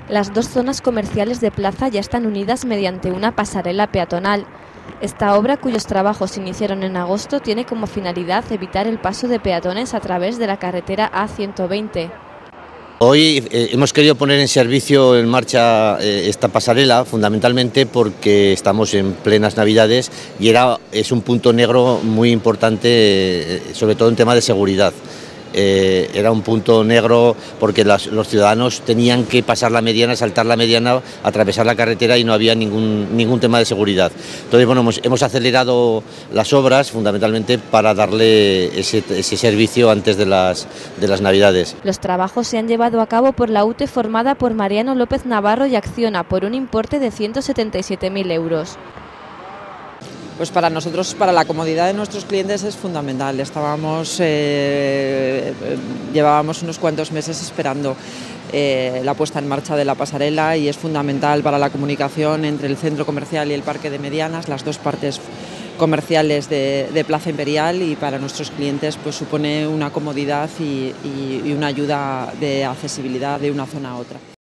Las dos zonas comerciales de plaza ya están unidas mediante una pasarela peatonal. Esta obra, cuyos trabajos se iniciaron en agosto, tiene como finalidad evitar el paso de peatones a través de la carretera A120. Hoy hemos querido poner en servicio, en marcha esta pasarela, fundamentalmente porque estamos en plenas Navidades y es un punto negro muy importante, sobre todo en tema de seguridad. Era un punto negro porque los ciudadanos tenían que pasar la mediana, saltar la mediana, atravesar la carretera y no había ningún tema de seguridad. Entonces, bueno, hemos acelerado las obras fundamentalmente para darle ese servicio antes de las Navidades. Los trabajos se han llevado a cabo por la UTE formada por Mariano López Navarro y Acciona por un importe de 177.000 euros. Pues para nosotros, para la comodidad de nuestros clientes es fundamental. Llevábamos unos cuantos meses esperando la puesta en marcha de la pasarela y es fundamental para la comunicación entre el centro comercial y el Parque de Medianas, las dos partes comerciales de Plaza Imperial, y para nuestros clientes pues supone una comodidad y una ayuda de accesibilidad de una zona a otra.